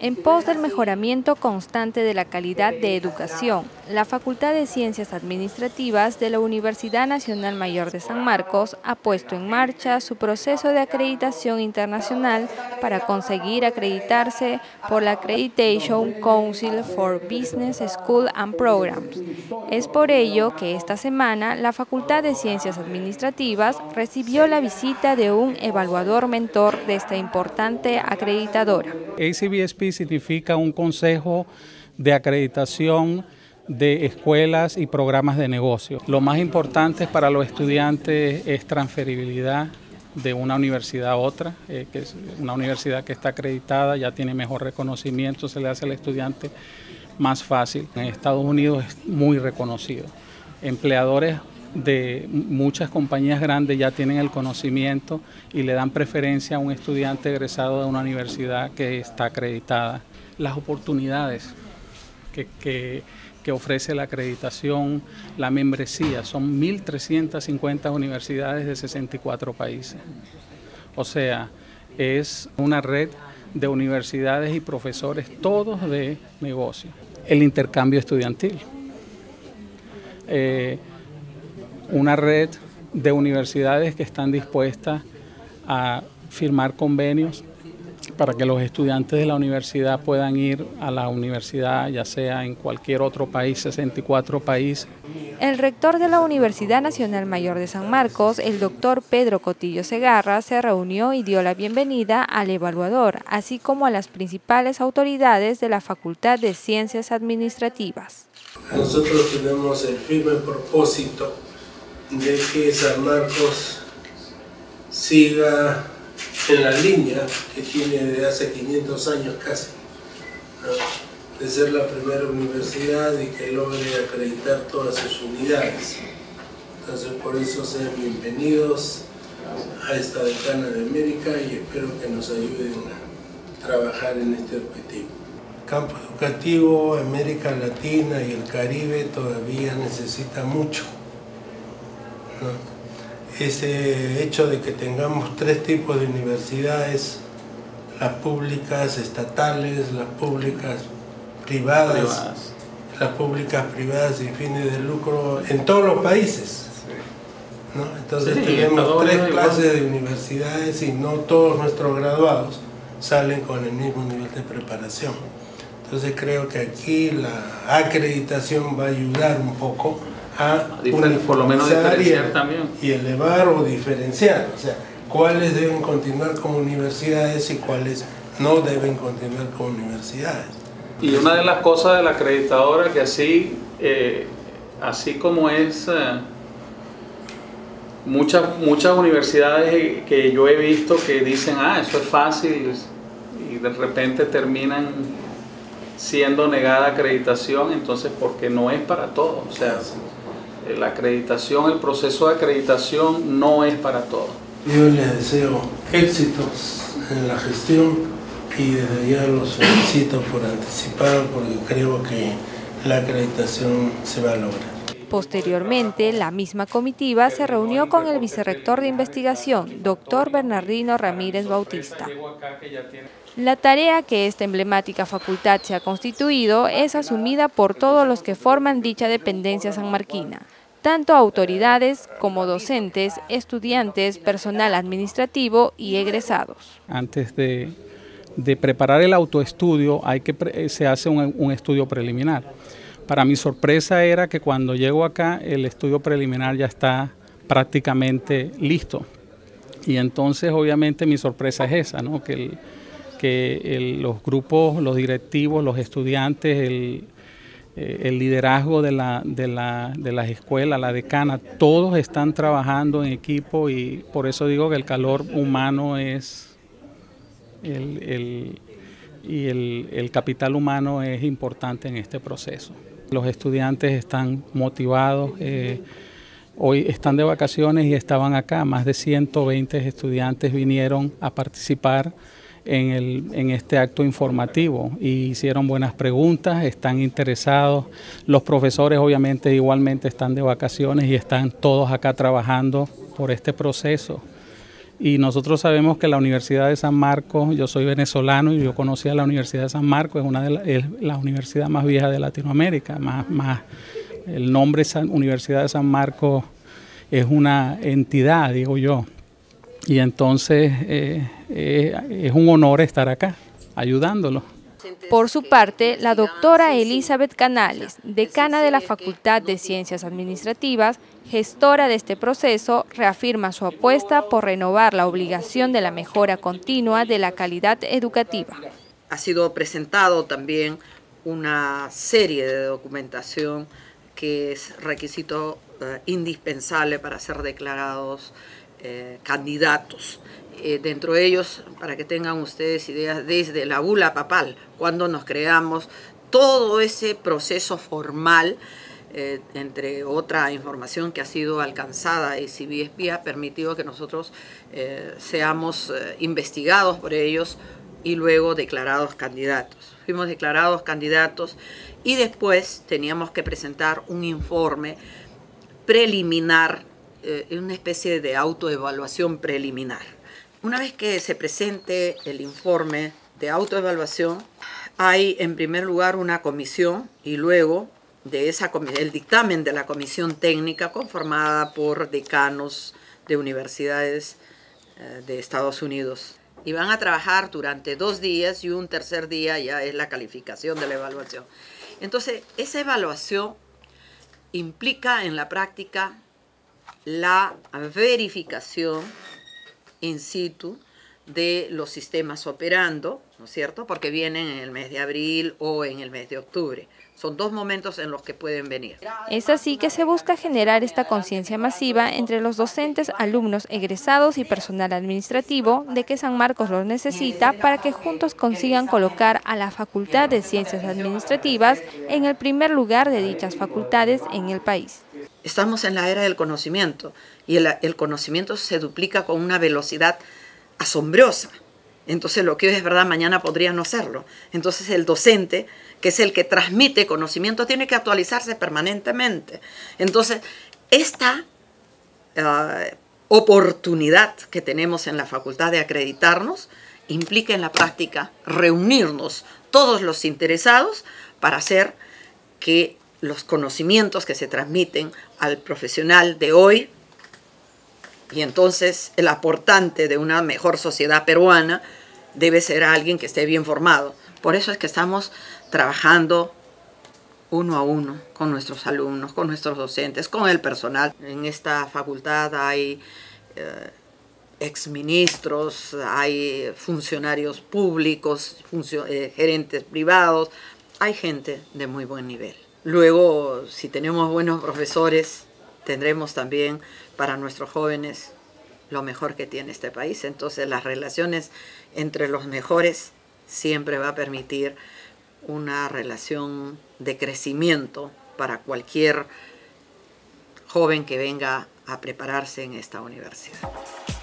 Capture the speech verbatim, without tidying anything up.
En pos del mejoramiento constante de la calidad de educación, la Facultad de Ciencias Administrativas de la Universidad Nacional Mayor de San Marcos ha puesto en marcha su proceso de acreditación internacional para conseguir acreditarse por la Accreditation Council for Business School and Programs. Es por ello que esta semana la Facultad de Ciencias Administrativas recibió la visita de un evaluador mentor de esta importante acreditadora. A C B S P significa un consejo de acreditación de escuelas y programas de negocio. Lo más importante para los estudiantes es transferibilidad de una universidad a otra, eh, que es una universidad que está acreditada, ya tiene mejor reconocimiento, se le hace al estudiante más fácil. En Estados Unidos es muy reconocido. Empleadores de muchas compañías grandes ya tienen el conocimiento y le dan preferencia a un estudiante egresado de una universidad que está acreditada. Las oportunidades que, que, que ofrece la acreditación, la membresía, son mil trescientas cincuenta universidades de sesenta y cuatro países. O sea, es una red de universidades y profesores, todos de negocio. El intercambio estudiantil. Eh, una red de universidades que están dispuestas a firmar convenios para que los estudiantes de la universidad puedan ir a la universidad, ya sea en cualquier otro país, sesenta y cuatro países. El rector de la Universidad Nacional Mayor de San Marcos, el doctor Pedro Cotillo Segarra, se reunió y dio la bienvenida al evaluador, así como a las principales autoridades de la Facultad de Ciencias Administrativas. Nosotros tenemos el firme propósito de que San Marcos siga en la línea que tiene desde hace quinientos años casi, ¿no? De ser la primera universidad y que logre acreditar todas sus unidades. Entonces por eso sean bienvenidos a esta decana de América y espero que nos ayuden a trabajar en este objetivo. El campo educativo, América Latina y el Caribe todavía necesita mucho, ¿no? Ese hecho de que tengamos tres tipos de universidades, las públicas estatales, las públicas privadas, privadas. las públicas privadas sin fines de lucro en todos los países, ¿no? Entonces sí, tenemos tres clases de universidades y no todos nuestros graduados salen con el mismo nivel de preparación. Entonces creo que aquí la acreditación va a ayudar un poco a por lo menos diferenciar y, también y elevar o diferenciar, o sea, cuáles deben continuar como universidades y cuáles no deben continuar como universidades. Y una de las cosas de la acreditadora que así, eh, así como es eh, muchas, muchas universidades que yo he visto que dicen, ah, eso es fácil, y de repente terminan siendo negada acreditación, entonces porque no es para todos, o sea, la acreditación, el proceso de acreditación no es para todos. Yo les deseo éxitos en la gestión y desde ya los felicito por anticipado porque creo que la acreditación se va a lograr. Posteriormente, la misma comitiva se reunió con el vicerrector de investigación, doctor Bernardino Ramírez Bautista. La tarea que esta emblemática facultad se ha constituido es asumida por todos los que forman dicha dependencia sanmarquina, tanto autoridades como docentes, estudiantes, personal administrativo y egresados. Antes de, de preparar el autoestudio, hay que, se hace un, un estudio preliminar. Para mi sorpresa era que cuando llego acá el estudio preliminar ya está prácticamente listo. Y entonces obviamente mi sorpresa es esa, ¿no? Que, el, que el, los grupos, los directivos, los estudiantes, el, el liderazgo de, la, de, la, de las escuelas, la decana, todos están trabajando en equipo y por eso digo que el calor humano es el, el, y el, el capital humano es importante en este proceso. Los estudiantes están motivados, eh, hoy están de vacaciones y estaban acá, más de ciento veinte estudiantes vinieron a participar en, el, en este acto informativo y hicieron buenas preguntas, están interesados, los profesores obviamente igualmente están de vacaciones y están todos acá trabajando por este proceso. Y nosotros sabemos que la Universidad de San Marcos, yo soy venezolano y yo conocí a la Universidad de San Marcos, es una de la, es la universidad más vieja de Latinoamérica, más, más el nombre San, Universidad de San Marcos es una entidad, digo yo. Y entonces eh, eh, es un honor estar acá, ayudándolo. Por su parte, la doctora Elizabeth Canales, decana de la Facultad de Ciencias Administrativas, gestora de este proceso, reafirma su apuesta por renovar la obligación de la mejora continua de la calidad educativa. Ha sido presentado también una serie de documentación que es requisito eh, indispensable para ser declarados eh, candidatos. Eh, dentro de ellos, para que tengan ustedes ideas, desde la bula papal, cuando nos creamos, todo ese proceso formal, eh, entre otra información que ha sido alcanzada y C B S P ha permitido que nosotros eh, seamos eh, investigados por ellos y luego declarados candidatos. Fuimos declarados candidatos y después teníamos que presentar un informe preliminar, eh, una especie de autoevaluación preliminar. Una vez que se presente el informe de autoevaluación, hay en primer lugar una comisión y luego de esa el dictamen de la comisión técnica conformada por decanos de universidades eh, de Estados Unidos. Y van a trabajar durante dos días y un tercer día ya es la calificación de la evaluación. Entonces, esa evaluación implica en la práctica la verificación in situ de los sistemas operando, ¿no es cierto? Porque vienen en el mes de abril o en el mes de octubre. Son dos momentos en los que pueden venir. Es así que se busca generar esta conciencia masiva entre los docentes, alumnos, egresados y personal administrativo de que San Marcos los necesita para que juntos consigan colocar a la Facultad de Ciencias Administrativas en el primer lugar de dichas facultades en el país. Estamos en la era del conocimiento y el, el conocimiento se duplica con una velocidad asombrosa. Entonces lo que hoy es verdad, mañana podría no serlo. Entonces el docente, que es el que transmite conocimiento, tiene que actualizarse permanentemente. Entonces esta uh, oportunidad que tenemos en la facultad de acreditarnos implica en la práctica reunirnos todos los interesados para hacer que los conocimientos que se transmiten al profesional de hoy y entonces el aportante de una mejor sociedad peruana debe ser alguien que esté bien formado. Por eso es que estamos trabajando uno a uno con nuestros alumnos, con nuestros docentes, con el personal. En esta facultad hay eh, exministros, hay funcionarios públicos, funcio eh, gerentes privados, hay gente de muy buen nivel. Luego, si tenemos buenos profesores, tendremos también para nuestros jóvenes lo mejor que tiene este país. Entonces, las relaciones entre los mejores siempre va a permitir una relación de crecimiento para cualquier joven que venga a prepararse en esta universidad.